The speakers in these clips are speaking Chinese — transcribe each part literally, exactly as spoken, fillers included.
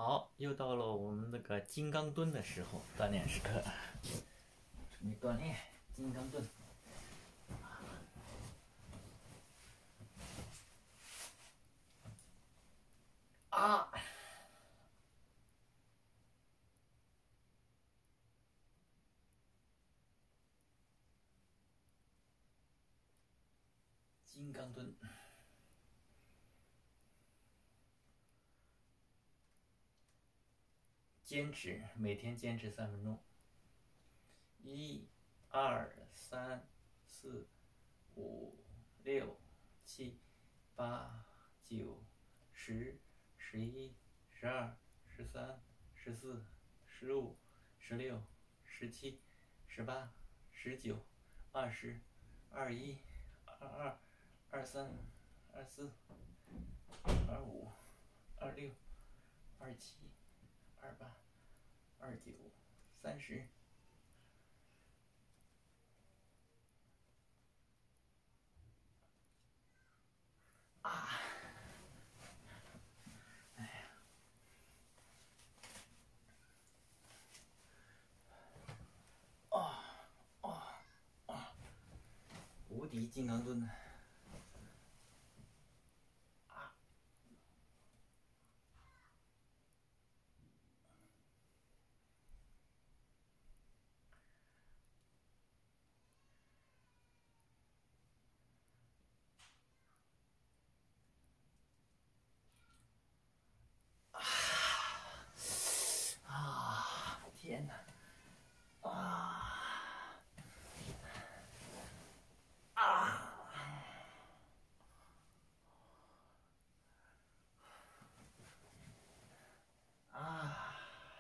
好，又到了我们那个金刚蹲的时候，锻炼时刻，准备锻炼金刚蹲。啊！金刚蹲。坚持，每天坚持三分钟。一、二、三、四、五、六、七、八、九、十、十一、十二、十三、十四、十五、十六、十七、十八、十九、二十、二一、二二、二三、二四、二五、二六、二七、二八、二九、三十。啊！哎呀！哦哦哦！无敌金刚蹲。啊！啊！天哪！啊！啊！啊！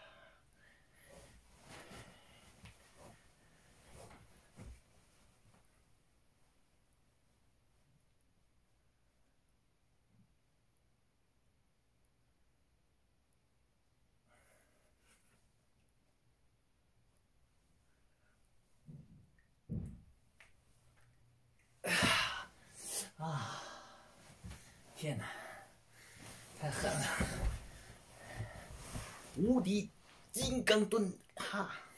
啊！天哪！太狠了！无敌金刚蹲，哈！